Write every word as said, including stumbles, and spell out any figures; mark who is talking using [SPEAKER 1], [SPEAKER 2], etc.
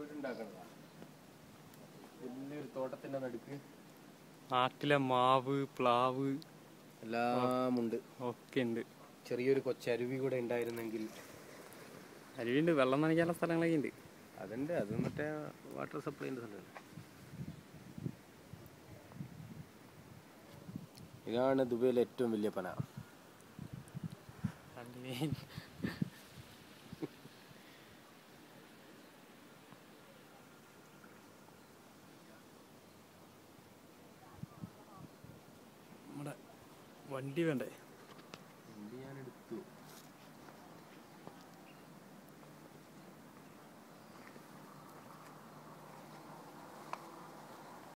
[SPEAKER 1] വലിയൊരു തോട്ടത്തിന്റെ നടുക്ക്
[SPEAKER 2] നാട്ടിലെ മാവ് പ്ലാവ്
[SPEAKER 1] എല്ലാം ഉണ്ട്,
[SPEAKER 2] ഒക്കെ ഉണ്ട്.
[SPEAKER 1] ചെറിയൊരു കൊച്ചരുവി കൂടെ ഉണ്ടായിരുന്നെങ്കിൽ.
[SPEAKER 2] അരുവിണ്ട്, വെള്ളം നനയ്ക്കാനുള്ള സ്ഥലങ്ങളൊക്കെ ഉണ്ട്.
[SPEAKER 1] അതുണ്ട്, അത് മറ്റേ വാട്ടർ സപ്ലൈൻ്റെ സ്ഥലമല്ലേ. ഇതാണ് ദുബൈയിലെ ഏറ്റവും വലിയ പന.
[SPEAKER 2] നമ്മുടെ വണ്ടി വേണ്ടേ?
[SPEAKER 1] വണ്ടി ഞാൻ